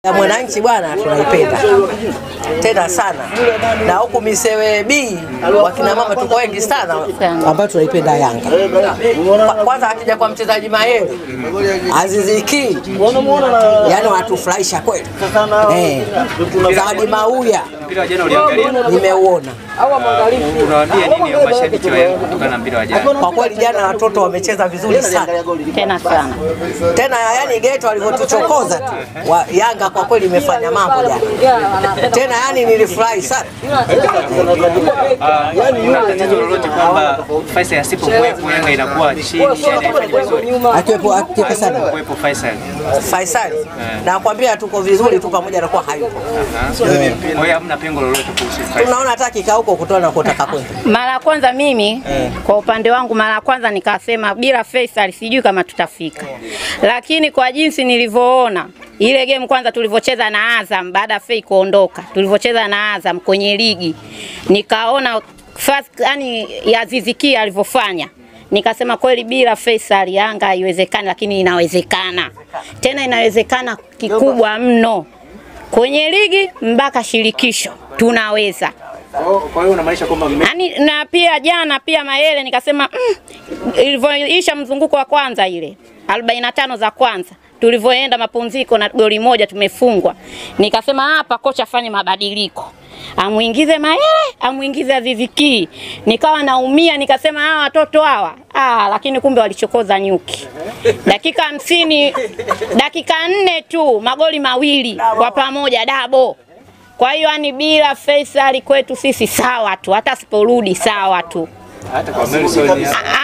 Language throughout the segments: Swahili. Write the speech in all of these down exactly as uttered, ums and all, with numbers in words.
Ya mwananchi bwana tunaipenda tena sana, na huku Misewe B wakina mama tuko wengi sana ambao tunaipenda Yanga. Kwanza akija kwa mchezaji Mayele Aziziki, yani watufurahisha kweli. Eh, Zawadi Mauya mpira jana uliangalia? Nimeuona. Unawaambia nini ya mashabiki wa Yanga kutokana na mpira wa jana? Kwa kweli jana watoto wamecheza vizuri sana. Tena sana. Tena yani geto walivyotuchokoza tu. Wa Yanga kwa kweli imefanya mambo jana. Tena yani nilifurahi sana. Yani una tatizo lolote kwamba Faisal asipokuwepo Yanga inakuwa chini yani akiwepo akiwepo sana. Kuwepo Faisal. Faisal. Na kwambia tuko vizuri tu pamoja na kuwa hayupo. Kwa hiyo hamna pengo lolote kuhusu Faisal. Tunaona hata kikao huko kutoa na kutaka kwenda. Mara kwanza mimi eh, kwa upande wangu mara kwanza nikasema bila Faisal sijui kama tutafika. Lakini kwa jinsi nilivyoona ile game kwanza tulivyocheza na Azam baada ya Fei kuondoka, tulivyocheza na Azam kwenye ligi, nikaona first yani ya Ziziki alivyofanya. Nikasema kweli bila Faisal Yanga haiwezekani, lakini inawezekana. Tena inawezekana kikubwa mno. Kwenye ligi mpaka shirikisho tunaweza. Kwa hiyo unamaanisha kwamba yani, na pia jana pia Mayele nikasema mm, ilivyoisha mzunguko wa kwanza ile arobaini na tano za kwanza tulivyoenda mapumziko na goli moja tumefungwa, nikasema hapa kocha afanye mabadiliko, amuingize Mayele, amuingize Aziziki. Nikawa naumia, nikasema hawa watoto hawa ah, lakini kumbe walichokoza nyuki. Dakika hamsini, dakika nne tu magoli mawili kwa pamoja double. Kwa hiyo yani bila Faisal kwetu sisi sawa tu, hata siporudi sawa tu. Hata kwa Melson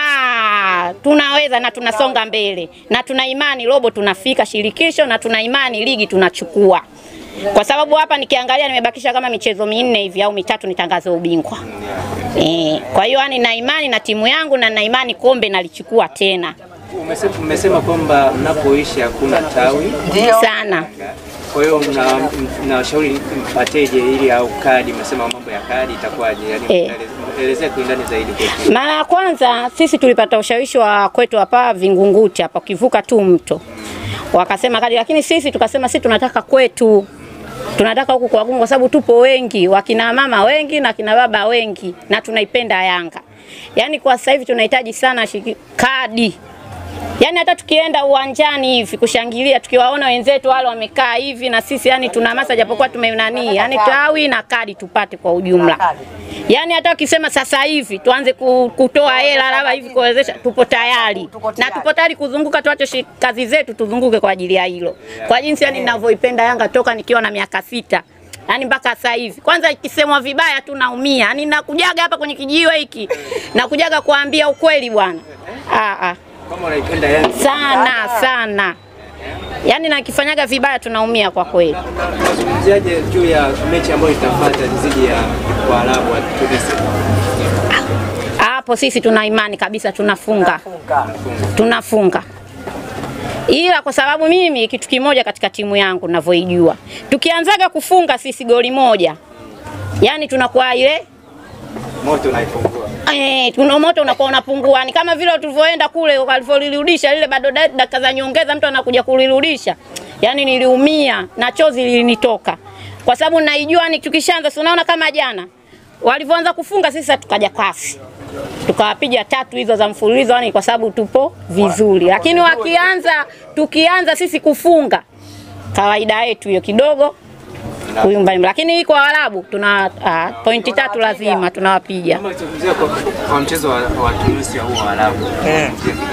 ah, tunaweza na tunasonga mbele. Na tuna imani robo tunafika shirikisho, na tuna imani ligi tunachukua. Kwa sababu hapa nikiangalia nimebakisha kama michezo minne hivi au mitatu nitangaze ubingwa. Eh, kwa hiyo yani na imani na timu yangu na na imani kombe nalichukua tena. Umesema umesema kwamba mnapoishi hakuna tawi sana. Kwa hiyo mnawashauri mpateje ili au kadi, mnasema mambo ya kadi itakuwaje? Yani eh, elezea kwa ndani zaidi kwetu. Mara ya kwanza sisi tulipata ushawishi wa kwetu hapa Vingunguti hapa kivuka tu mto. Wakasema kadi, lakini sisi tukasema sisi tunataka kwetu. Tunataka huku kwa Gungu kwa sababu tupo wengi, wakina mama wengi na kina baba wengi, na tunaipenda Yanga. Yani kwa sasa hivi tunahitaji sana kadi. Yani hata tukienda uwanjani hivi kushangilia tukiwaona wenzetu wale wamekaa hivi na sisi yani tuna hamasa japokuwa tumenani, yani tawi na kadi tupate kwa ujumla. Yani hata ukisema sasa hivi tuanze kutoa hela labda hivi kuwezesha, tupo tayari. Na tupo tayari kuzunguka, tuache kazi zetu tuzunguke kwa ajili ya hilo. Kwa jinsi yani ninavyoipenda Yanga toka nikiwa na miaka sita. Yani mpaka sasa hivi. Kwanza ikisemwa vibaya tu naumia. Yani nakujaga hapa kwenye kijiwe hiki. Nakujaga kuambia ukweli bwana. Ah ah. Kama unaipenda Yanga sana sana. Yani nakifanyaga vibaya tunaumia kwa kweli. Unazungumziaje juu ya mechi ambayo itafuata dhidi ya Waarabu wa Tunisia? Hapo sisi tuna imani kabisa tunafunga. Tunafunga. Ila kwa sababu mimi kitu kimoja katika timu yangu ninavyoijua, tukianzaga kufunga sisi goli moja, yani tunakuwa ile moto unaipungua. Eh, tuna moto unakuwa unapungua. Ni kama vile tulivyoenda kule walivyorudisha lile bado dakika za nyongeza mtu anakuja kulirudisha. Yani niliumia na chozi lilinitoka. Kwa sababu naijua ni tukishaanza unaona kama jana walivyoanza kufunga sisi tukaja kasi. Tukawapiga tatu hizo za mfululizo yani kwa sababu tupo vizuri. Lakini wakianza tukianza sisi kufunga kawaida yetu hiyo kidogo kuyumba. Lakini hii kwa Waarabu tuna uh, pointi tatu lazima tunawapiga. Kama tuzungumzia kwa, kwa mchezo wa, wa Tunisia huo Waarabu. Eh.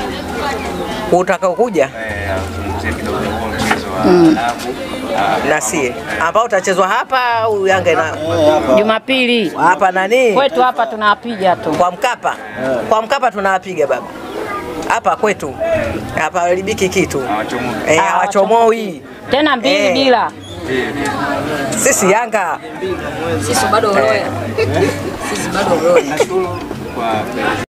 Utakao kuja? Eh, tuzungumzie kidogo kwa mchezo wa Waarabu. Na si ambao utachezwa hapa au Yanga na Jumapili. Hapa nani? Kwetu hapa tunawapiga tu. Kwa Mkapa. Kwa Mkapa tunawapiga baba. Hapa kwetu. Hapa walibiki kitu. Eh, hawachomoi. Tena mbili bila. Sisi Yanga. Sisi bado roya. Sisi bado roya.